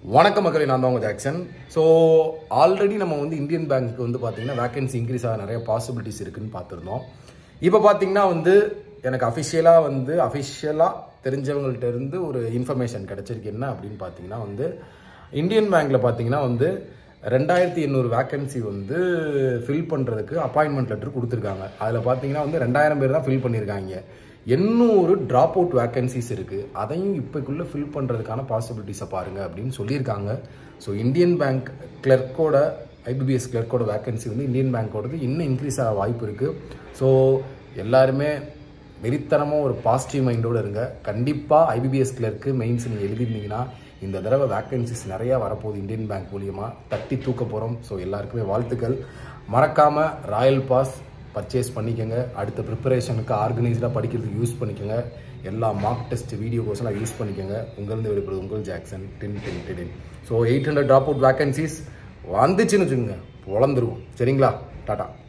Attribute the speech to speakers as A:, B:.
A: வணக்கம் மக்களே, நான் தான் உங்கள் ஜாக்சன். ஸோ ஆல்ரெடி நம்ம வந்து இந்தியன் பேங்க்கு வந்து பார்த்தீங்கன்னா வேகன்சி இன்க்ரீஸ் ஆக நிறைய பாசிபிலிட்டிஸ் இருக்குதுன்னு பார்த்துருந்தோம். இப்போ பார்த்தீங்கன்னா வந்து எனக்கு அஃபிஷியலாக தெரிஞ்சவங்கள்ட்ட இருந்து ஒரு இன்ஃபர்மேஷன் கிடச்சிருக்கு. என்ன அப்படின்னு பார்த்தீங்கன்னா வந்து இந்தியன் பேங்க்கில் பார்த்தீங்கன்னா வந்து 2800 வேகன்சி வந்து ஃபில் பண்ணுறதுக்கு அப்பாயின்மெண்ட் லெட்டர் கொடுத்துருக்காங்க. அதில் பார்த்தீங்கன்னா வந்து 2000 பேர் தான் ஃபில் பண்ணியிருக்காங்க. 800 ட்ராப் அவுட் வேகன்சிஸ் இருக்குது. அதையும் இப்போக்குள்ளே ஃபில் பண்ணுறதுக்கான பாசிபிலிட்டிஸை பாருங்கள் அப்படின்னு சொல்லியிருக்காங்க. ஸோ இந்தியன் பேங்க் கிளர்க்கோட IBPS கிளர்க்கோட வேகன்சி வந்து இந்தியன் பேங்க்கோடது இன்னும் இன்க்ரீஸ் ஆக வாய்ப்பு இருக்குது. ஸோ எல்லாருமே வெறித்தனமாக ஒரு பாசிட்டிவ் மைண்டோடு இருங்க. கண்டிப்பாக IBPS கிளர்க்கு மெயின்ஸ் நீங்கள் எழுதிருந்தீங்கன்னா இந்த தடவை வேகன்சிஸ் நிறையா வரப்போகுது. இந்தியன் பேங்க் மூலியமாக தட்டி தூக்க போகிறோம். ஸோ எல்லாருக்குமே வாழ்த்துக்கள். மறக்காமல் ராயல் பாஸ் பர்ச்சேஸ் பண்ணிக்கோங்க. அடுத்த ப்ரிப்பரேஷனுக்கு ஆர்கனைஸ்டாக படிக்கிறதுக்கு யூஸ் பண்ணிக்கோங்க. எல்லா மார்க் டெஸ்ட் வீடியோ கோர்ஸ்லாம் யூஸ் பண்ணிக்கோங்க. உங்களிருந்து வெளிப்படுது உங்கள் ஜாக்சன். ஸோ 800 ட்ராப் அவுட் வேகன்சிஸ் வந்துச்சுன்னு வச்சுக்கோங்க, வளர்ந்துருவோம். சரிங்களா? டாட்டா.